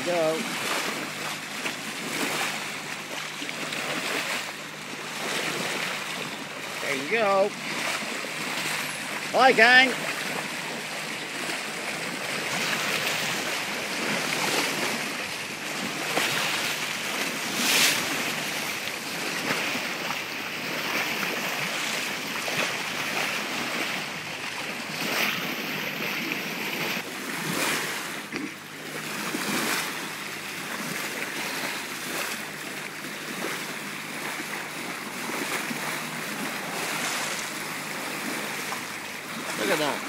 go. There you go. Bye, gang. Look at that.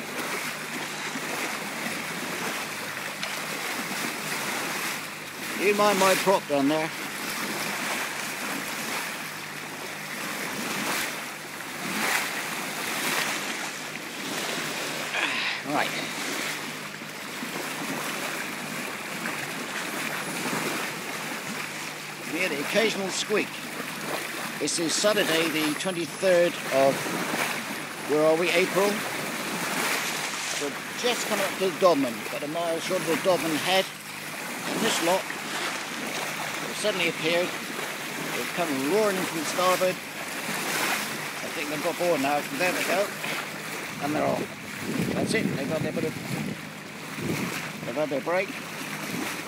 You mind my prop down there? Right. We hear the occasional squeak. This is Saturday the 23rd of, where are we, April? We're just coming up to the Dodman, about a mile short of the Dodman head. And this lot have suddenly appeared. They've come roaring in from starboard. I think they've got bored now. There they go. And they're off. That's it. They've had their break.